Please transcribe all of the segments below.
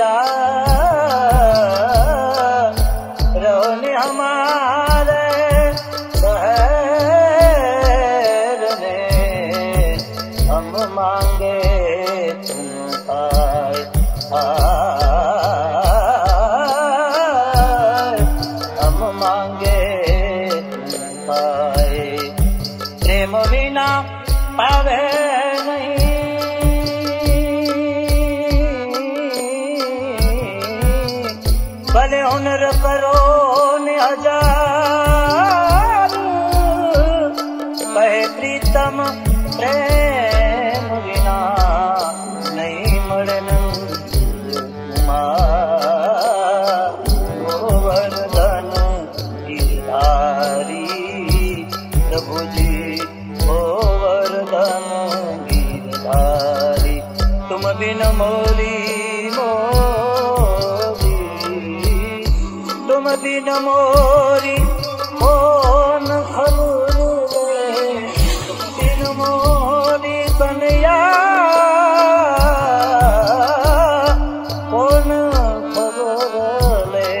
जा रहो हमारे शहर में, हम मांगे तुम पाए, हम मांगे तुम पाए। प्रेम बिना पावे नहीं, भले हुनर करो न हजार, कहे प्रीतम प्रेम बिना नहीं मरण कुमार। गोवर्धन गिरधारी प्रभु जी, गोवर्धन गिरधारी, तुम बिन मोरी मोरी, तुम बिन मोरी कौन खबर ले, तुम बिन मोरी कन्हैया कौन खबर ले।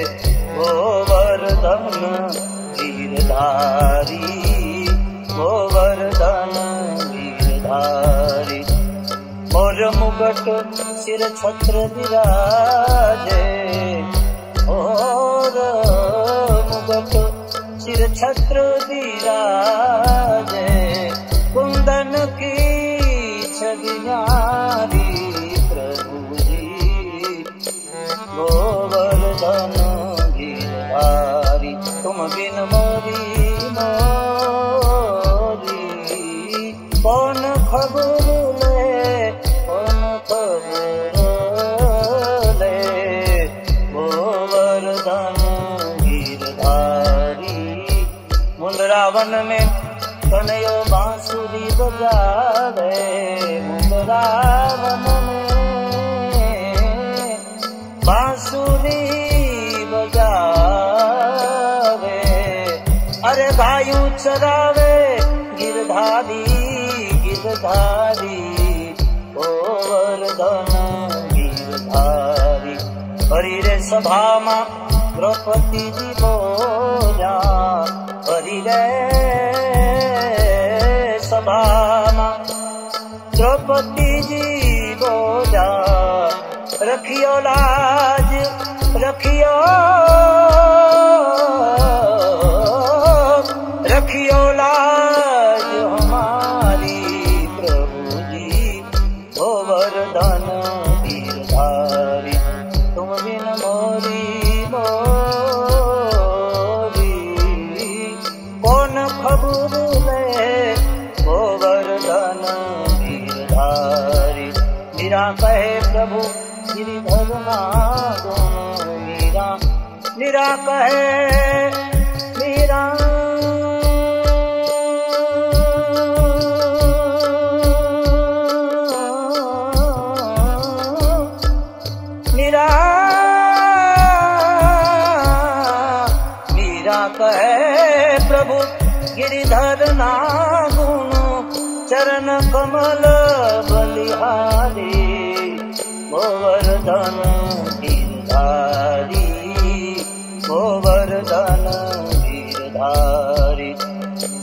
गोवर्धन गिरधारी, गोवर्धन गिरधारी, मोर मुगट सिर छत्र विराजे, और मुगट सिर छत्र विराजे, कुंदन की छवि न्यारी प्रभु जी। गोवर्धन गिरधारी, तुम बिन मोरी मोरी कौन खबर ले, कौन खबर ले। गोवर्धन गिरधारी, मुंद्रावन में कन्हैया बांसुरी बजावे, मुंद्रावन में बांसुरी बजावे। अरे गायूं चरावे गिरधारी, गिरधारी गोवर्धन गिरधारी। हरि रे सभा मां द्रौपदी जी बोल्या, हरि रे सभा मां द्रौपदी जी बोल्या, रखियो लाज रखियो, रखियो लाज हमारी प्रभु जी। गोवर्धन गिरधारी, तुम बिन मोरी मोरी कौन खबर ले। गोवर्धन गिरधारी, मीरा कहे प्रभु गिरिधर नागुन, मीरा मीरा कहे मीरा मीरा मीरा कहे प्रभु गिरिधर नागुन, चरण कमल बलिहारी। गोवर्धन गिरधारी, गोवर्धन गिरधारी,